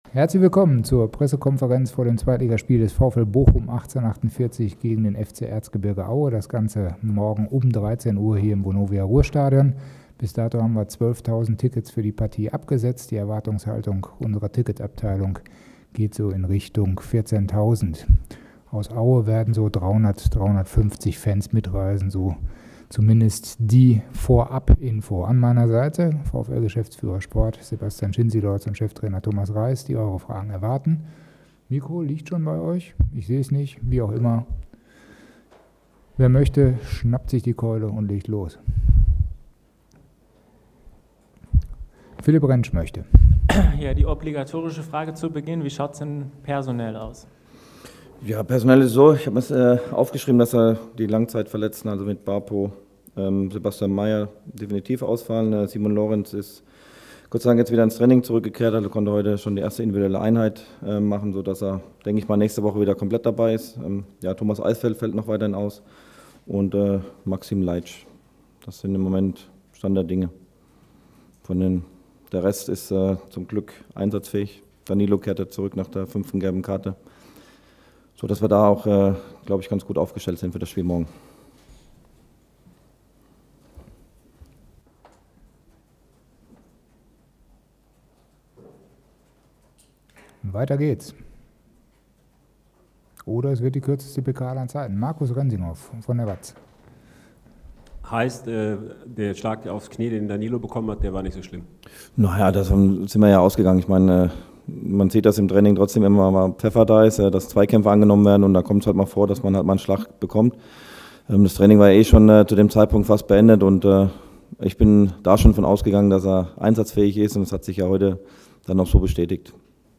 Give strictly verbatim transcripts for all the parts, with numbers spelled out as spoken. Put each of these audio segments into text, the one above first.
Herzlich willkommen zur Pressekonferenz vor dem Zweitligaspiel des VfL Bochum achtzehnhundertachtundvierzig gegen den F C Erzgebirge Aue. Das Ganze morgen um dreizehn Uhr hier im Vonovia Ruhrstadion. Bis dato haben wir zwölftausend Tickets für die Partie abgesetzt. Die Erwartungshaltung unserer Ticketabteilung geht so in Richtung vierzehntausend. Aus Aue werden so dreihundert, dreihundertfünfzig Fans mitreisen, so zumindest die Vorab-Info. An meiner Seite VfL-Geschäftsführer Sport Sebastian Schinsilorz und Cheftrainer Thomas Reis, die eure Fragen erwarten. Mikro liegt schon bei euch, ich sehe es nicht, wie auch immer. Wer möchte, schnappt sich die Keule und legt los. Philipp Rentsch möchte. Ja, die obligatorische Frage zu Beginn, wie schaut es denn personell aus? Ja, personell ist so, ich habe es äh, aufgeschrieben, dass er die Langzeitverletzten, also mit Barpo, ähm, Sebastian Mayer definitiv ausfallen. Äh, Simon Lorenz ist Gott sei Dank jetzt wieder ins Training zurückgekehrt, also konnte heute schon die erste individuelle Einheit äh, machen, sodass er, denke ich mal, nächste Woche wieder komplett dabei ist. Ähm, ja, Thomas Eisfeld fällt noch weiterhin aus und äh, Maxim Leitsch. Das sind im Moment Stand der Dinge. Von den, der Rest ist äh, zum Glück einsatzfähig. Danilo kehrte zurück nach der fünften gelben Karte. So dass wir da auch, äh, glaube ich, ganz gut aufgestellt sind für das Spiel morgen. Weiter geht's. Oder es wird die kürzeste P K aller Zeiten. Markus Rensinghoff von der Watz. Heißt, äh, der Schlag aufs Knie, den Danilo bekommen hat, der war nicht so schlimm? Naja, da sind wir ja ausgegangen. Ich meine, äh, man sieht, dass im Training trotzdem immer mal Pfeffer da ist, äh, dass Zweikämpfe angenommen werden und da kommt es halt mal vor, dass man halt mal einen Schlag bekommt. Ähm, das Training war ja eh schon äh, zu dem Zeitpunkt fast beendet und äh, ich bin da schon von ausgegangen, dass er einsatzfähig ist und das hat sich ja heute dann auch so bestätigt.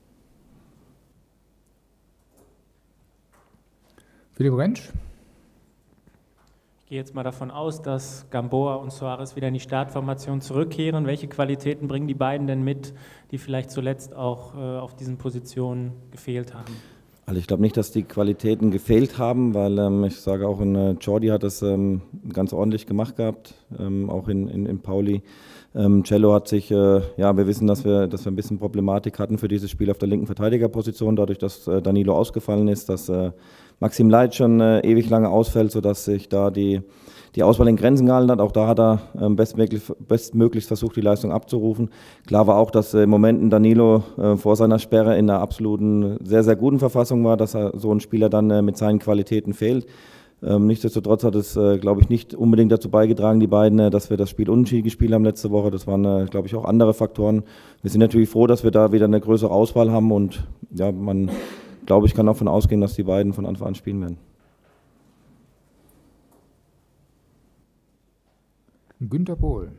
Philipp Rentsch. Ich gehe jetzt mal davon aus, dass Gamboa und Soares wieder in die Startformation zurückkehren. Welche Qualitäten bringen die beiden denn mit, die vielleicht zuletzt auch äh, auf diesen Positionen gefehlt haben? Also ich glaube nicht, dass die Qualitäten gefehlt haben, weil ähm, ich sage auch, in äh, Jordi hat das ähm, ganz ordentlich gemacht gehabt, ähm, auch in, in, in Pauli. Ähm, Cello hat sich, äh, ja, wir wissen, dass wir, dass wir ein bisschen Problematik hatten für dieses Spiel auf der linken Verteidigerposition, dadurch, dass äh, Danilo ausgefallen ist, dass äh, Maxim Leitsch schon äh, ewig lange ausfällt, sodass sich da die, die Auswahl in Grenzen gehalten hat. Auch da hat er äh, bestmöglich, bestmöglichst versucht, die Leistung abzurufen. Klar war auch, dass äh, im Moment ein Danilo äh, vor seiner Sperre in einer absoluten, sehr, sehr guten Verfassung war, dass er so ein Spieler dann äh, mit seinen Qualitäten fehlt. Ähm, nichtsdestotrotz hat es, äh, glaube ich, nicht unbedingt dazu beigetragen, die beiden, äh, dass wir das Spiel unentschieden gespielt haben letzte Woche. Das waren, äh, glaube ich, auch andere Faktoren. Wir sind natürlich froh, dass wir da wieder eine größere Auswahl haben und ja, man, glaube ich, kann auch davon ausgehen, dass die beiden von Anfang an spielen werden. Günter Pohl.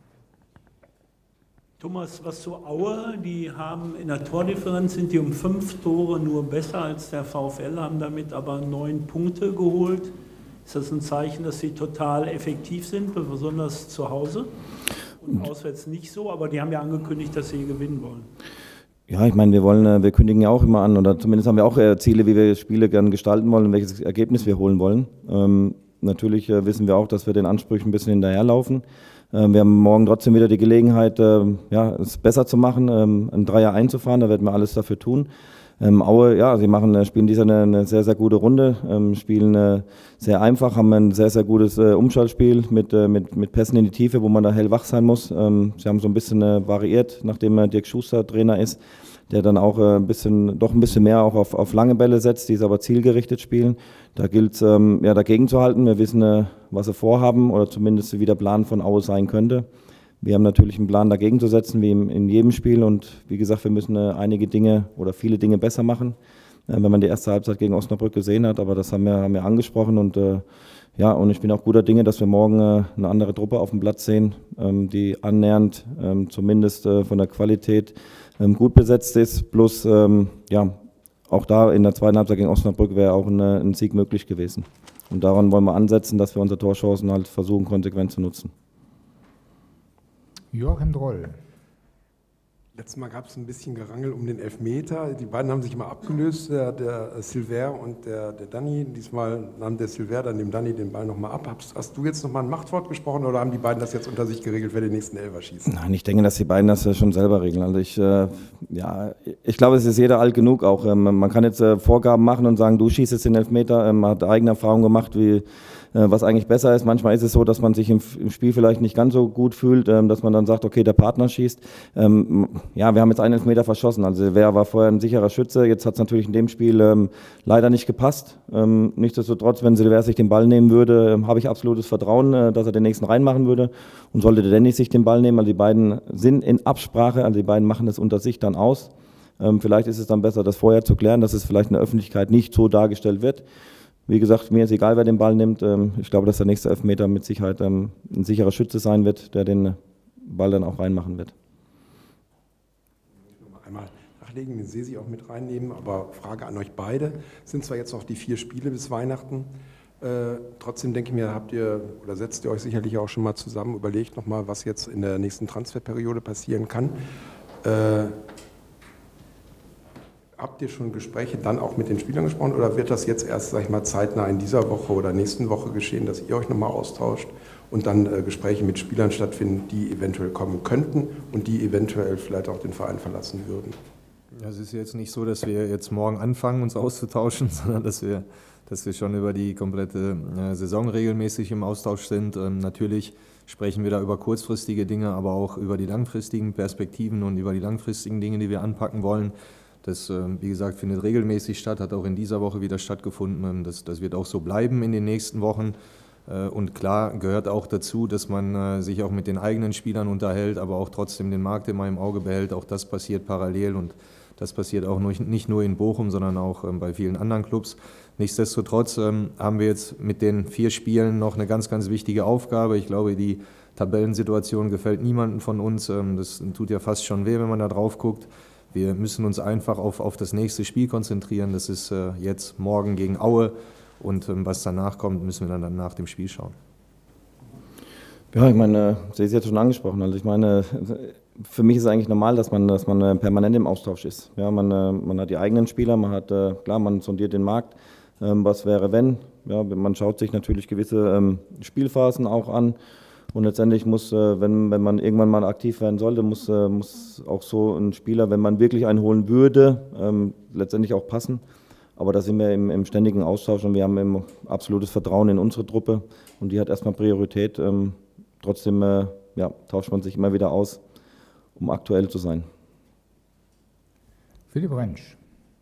Thomas, was zu Aue, die haben in der Tordifferenz sind die um fünf Tore nur besser als der VfL, haben damit aber neun Punkte geholt. Ist das ein Zeichen, dass sie total effektiv sind, besonders zu Hause? Und auswärts nicht so, aber die haben ja angekündigt, dass sie gewinnen wollen. Ja, ich meine, wir wollen, wir kündigen ja auch immer an, oder zumindest haben wir auch Ziele, wie wir Spiele gerne gestalten wollen und welches Ergebnis wir holen wollen. Ähm, natürlich äh, wissen wir auch, dass wir den Ansprüchen ein bisschen hinterherlaufen. Wir haben morgen trotzdem wieder die Gelegenheit, ja, es besser zu machen, einen Dreier einzufahren, da werden wir alles dafür tun. Aue, ja, sie machen, spielen dieser eine, eine sehr, sehr gute Runde, spielen sehr einfach, haben ein sehr, sehr gutes Umschaltspiel mit, mit, mit Pässen in die Tiefe, wo man da hellwach sein muss. Sie haben so ein bisschen variiert, nachdem Dirk Schuster Trainer ist, der dann auch ein bisschen, doch ein bisschen mehr auch auf, auf lange Bälle setzt, die es aber zielgerichtet spielen. Da gilt es, ähm, ja, dagegen zu halten. Wir wissen, äh, was sie vorhaben oder zumindest wie der Plan von Aue sein könnte. Wir haben natürlich einen Plan dagegen zu setzen, wie im, in jedem Spiel. Und wie gesagt, wir müssen äh, einige Dinge oder viele Dinge besser machen, äh, wenn man die erste Halbzeit gegen Osnabrück gesehen hat. Aber das haben wir, haben wir angesprochen. Und äh, ja, und ich bin auch guter Dinge, dass wir morgen äh, eine andere Truppe auf dem Platz sehen, ähm, die annähernd ähm, zumindest äh, von der Qualität ähm, gut besetzt ist. Plus, ähm, ja, auch da in der zweiten Halbzeit gegen Osnabrück wäre auch eine, ein Sieg möglich gewesen. Und daran wollen wir ansetzen, dass wir unsere Torchancen halt versuchen, konsequent zu nutzen. Joachim Droll. Letztes Mal gab es ein bisschen Gerangel um den Elfmeter. Die beiden haben sich mal abgelöst, der, der Silver und der, der Dani. Diesmal nahm der Silver dann dem Dani den Ball nochmal ab. Hast, hast du jetzt nochmal ein Machtwort gesprochen oder haben die beiden das jetzt unter sich geregelt, wer den nächsten Elfer schießt? Nein, ich denke, dass die beiden das schon selber regeln. Also ich, äh, ja, ich glaube, es ist jeder alt genug auch. Ähm, man kann jetzt äh, Vorgaben machen und sagen, du schießt jetzt den Elfmeter. Ähm, man hat eigene Erfahrungen gemacht, wie was eigentlich besser ist. Manchmal ist es so, dass man sich im, im Spiel vielleicht nicht ganz so gut fühlt, ähm, dass man dann sagt, okay, der Partner schießt. Ähm, ja, wir haben jetzt einen Elfmeter verschossen. Also wer war vorher ein sicherer Schütze? Jetzt hat es natürlich in dem Spiel ähm, leider nicht gepasst. Ähm, nichtsdestotrotz, wenn Silver sich den Ball nehmen würde, ähm, habe ich absolutes Vertrauen, äh, dass er den nächsten reinmachen würde. Und sollte der Dennis sich den Ball nehmen, also die beiden sind in Absprache, also die beiden machen das unter sich dann aus. Ähm, vielleicht ist es dann besser, das vorher zu klären, dass es vielleicht in der Öffentlichkeit nicht so dargestellt wird. Wie gesagt, mir ist egal, wer den Ball nimmt. Ich glaube, dass der nächste Elfmeter mit Sicherheit ein sicherer Schütze sein wird, der den Ball dann auch reinmachen wird. Ich will mal einmal nachlegen, den sehe ich auch mit reinnehmen, aber Frage an euch beide. Es sind zwar jetzt noch die vier Spiele bis Weihnachten, äh, trotzdem denke ich mir, habt ihr oder setzt ihr euch sicherlich auch schon mal zusammen, überlegt nochmal, was jetzt in der nächsten Transferperiode passieren kann. Äh, Habt ihr schon Gespräche dann auch mit den Spielern gesprochen oder wird das jetzt erst, sag ich mal, zeitnah in dieser Woche oder nächsten Woche geschehen, dass ihr euch nochmal austauscht und dann äh, Gespräche mit Spielern stattfinden, die eventuell kommen könnten und die eventuell vielleicht auch den Verein verlassen würden? Ja, es ist jetzt nicht so, dass wir jetzt morgen anfangen, uns auszutauschen, sondern dass wir, dass wir schon über die komplette äh, Saison regelmäßig im Austausch sind. Ähm, natürlich sprechen wir da über kurzfristige Dinge, aber auch über die langfristigen Perspektiven und über die langfristigen Dinge, die wir anpacken wollen. Das, wie gesagt, findet regelmäßig statt, hat auch in dieser Woche wieder stattgefunden. Das, das wird auch so bleiben in den nächsten Wochen. Und klar gehört auch dazu, dass man sich auch mit den eigenen Spielern unterhält, aber auch trotzdem den Markt immer im Auge behält. Auch das passiert parallel und das passiert auch nicht nur in Bochum, sondern auch bei vielen anderen Clubs. Nichtsdestotrotz haben wir jetzt mit den vier Spielen noch eine ganz, ganz wichtige Aufgabe. Ich glaube, die Tabellensituation gefällt niemandem von uns. Das tut ja fast schon weh, wenn man da drauf guckt. Wir müssen uns einfach auf, auf das nächste Spiel konzentrieren. Das ist äh, jetzt morgen gegen Aue. Und ähm, was danach kommt, müssen wir dann nach dem Spiel schauen. Ja, ich meine, Sie ist jetzt schon angesprochen. Also ich meine, für mich ist es eigentlich normal, dass man, dass man permanent im Austausch ist. Ja, man, man hat die eigenen Spieler, man hat, klar, man sondiert den Markt. Ähm, was wäre, wenn? Ja, man schaut sich natürlich gewisse ähm, Spielphasen auch an. Und letztendlich muss, wenn, wenn man irgendwann mal aktiv werden sollte, muss, muss auch so ein Spieler, wenn man wirklich einen holen würde, ähm, letztendlich auch passen. Aber da sind wir im, im ständigen Austausch und wir haben im absolutes Vertrauen in unsere Truppe und die hat erstmal Priorität. Ähm, trotzdem äh, ja, tauscht man sich immer wieder aus, um aktuell zu sein. Philipp Rentsch.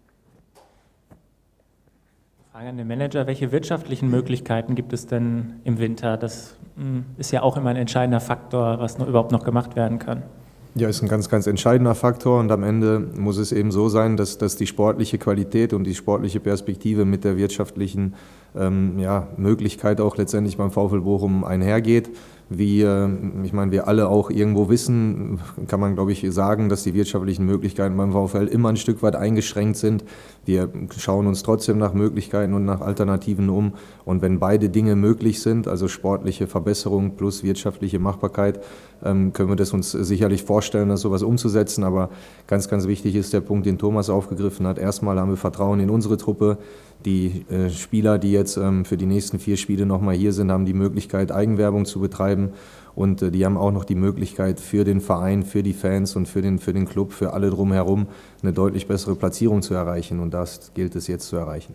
Frage an den Manager, welche wirtschaftlichen Möglichkeiten gibt es denn im Winter? Das mh, ist ja auch immer ein entscheidender Faktor, was noch, überhaupt noch gemacht werden kann. Ja, ist ein ganz, ganz entscheidender Faktor und am Ende muss es eben so sein, dass, dass die sportliche Qualität und die sportliche Perspektive mit der wirtschaftlichen ähm, ja, Möglichkeit auch letztendlich beim VfL Bochum einhergeht. Wie, äh, ich meine, wir alle auch irgendwo wissen, kann man, glaube ich, sagen, dass die wirtschaftlichen Möglichkeiten beim VfL immer ein Stück weit eingeschränkt sind. Wir schauen uns trotzdem nach Möglichkeiten und nach Alternativen um. Und wenn beide Dinge möglich sind, also sportliche Verbesserung plus wirtschaftliche Machbarkeit, ähm, können wir das uns sicherlich vorstellen, das sowas umzusetzen. Aber ganz, ganz wichtig ist der Punkt, den Thomas aufgegriffen hat. Erstmal haben wir Vertrauen in unsere Truppe. Die äh, Spieler, die jetzt ähm, für die nächsten vier Spiele nochmal hier sind, haben die Möglichkeit, Eigenwerbung zu betreiben. Und äh, die haben auch noch die Möglichkeit, für den Verein, für die Fans und für den, für den Club, für alle drumherum eine deutlich bessere Platzierung zu erreichen. Und das gilt es jetzt zu erreichen.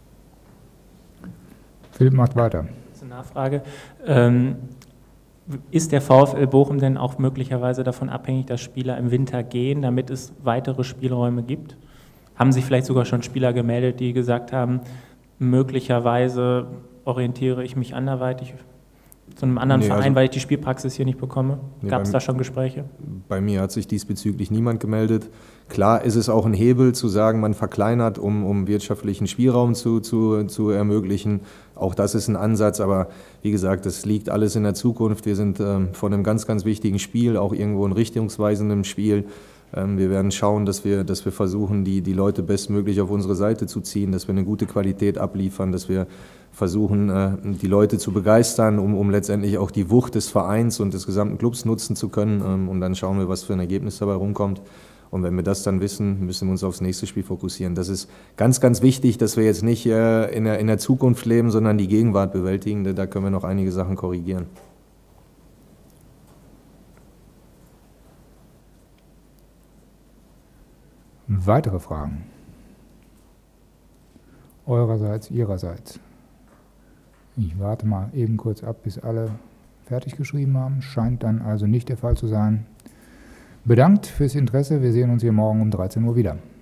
Philipp macht weiter. Das ist eine Nachfrage. Ähm, ist der VfL Bochum denn auch möglicherweise davon abhängig, dass Spieler im Winter gehen, damit es weitere Spielräume gibt? Haben sich vielleicht sogar schon Spieler gemeldet, die gesagt haben, möglicherweise orientiere ich mich anderweitig zu einem anderen nee, Verein, also, weil ich die Spielpraxis hier nicht bekomme? Nee, Gab es da schon Gespräche? Bei mir hat sich diesbezüglich niemand gemeldet. Klar ist es auch ein Hebel zu sagen, man verkleinert, um, um wirtschaftlichen Spielraum zu, zu, zu ermöglichen. Auch das ist ein Ansatz, aber wie gesagt, das liegt alles in der Zukunft. Wir sind ähm, vor einem ganz, ganz wichtigen Spiel, auch irgendwo ein richtungsweisendem Spiel. Ähm, wir werden schauen, dass wir, dass wir versuchen, die, die Leute bestmöglich auf unsere Seite zu ziehen, dass wir eine gute Qualität abliefern, dass wir versuchen, äh, die Leute zu begeistern, um, um letztendlich auch die Wucht des Vereins und des gesamten Clubs nutzen zu können. Ähm, und dann schauen wir, was für ein Ergebnis dabei rumkommt. Und wenn wir das dann wissen, müssen wir uns aufs nächste Spiel fokussieren. Das ist ganz, ganz wichtig, dass wir jetzt nicht äh, in, der, in der Zukunft leben, sondern die Gegenwart bewältigen. Da können wir noch einige Sachen korrigieren. Weitere Fragen? Eurerseits, ihrerseits? Ich warte mal eben kurz ab, bis alle fertig geschrieben haben. Scheint dann also nicht der Fall zu sein. Bedankt fürs Interesse. Wir sehen uns hier morgen um dreizehn Uhr wieder.